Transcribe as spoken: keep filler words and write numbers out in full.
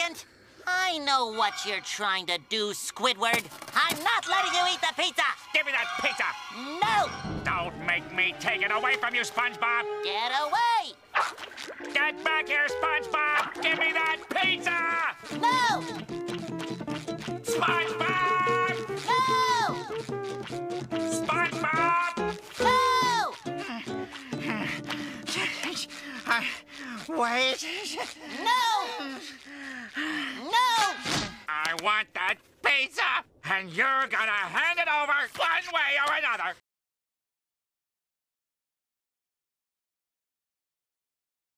second. I know what you're trying to do, Squidward. I'm not letting you eat the pizza. Give me that pizza. No. Don't make me take it away from you, Spongebob. Get away. Get back here, Spongebob. Give me that pizza. No. SpongeBob! No. SpongeBob! No. Uh, wait. No. No. I want that pizza, and you're gonna hand it over one way or another.